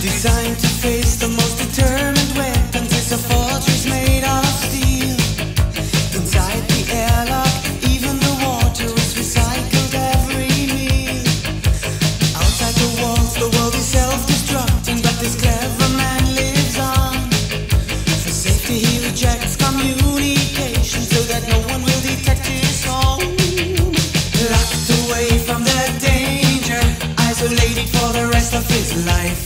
Designed to face the most determined weapons, it's a fortress made of steel. Inside the airlock, even the water is recycled every meal. Outside the walls, the world is self-destructing, but this clever man lives on. For safety he rejects communication, so that no one will detect his home. Locked away from the danger, isolated for the rest of his life.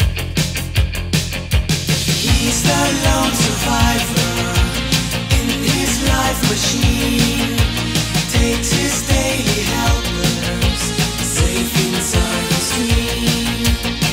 He's the lone survivor in his life machine. Takes his daily helpers safe inside the stream.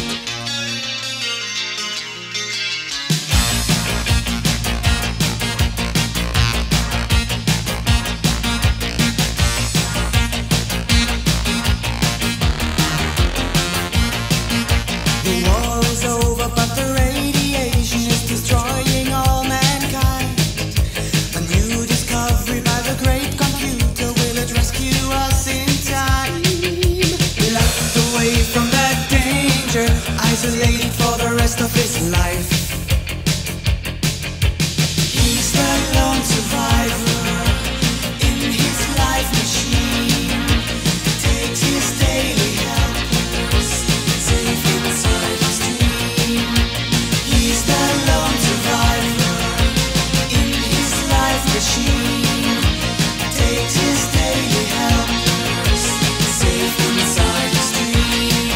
The war is over, but the radiation is destroying all mankind. A new discovery by the great computer, will it rescue us in time? Locked away from the danger, isolated for the rest of his life. He's the lone survivor in his life machine. Takes his daily helpers safe inside the stream. He's the lone survivor in his life machine. Takes his daily helpers safe inside the stream.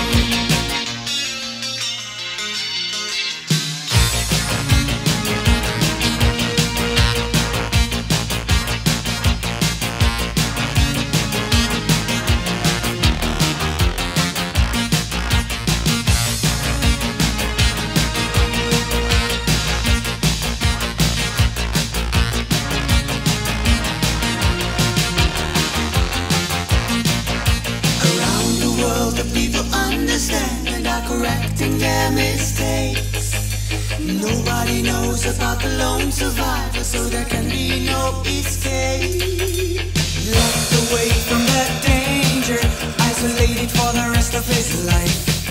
Around the world, the people understand and are correcting their mistakes. Nobody knows about the lone survivor, so there can be no escape. Locked away from the danger, isolated for the rest of his life.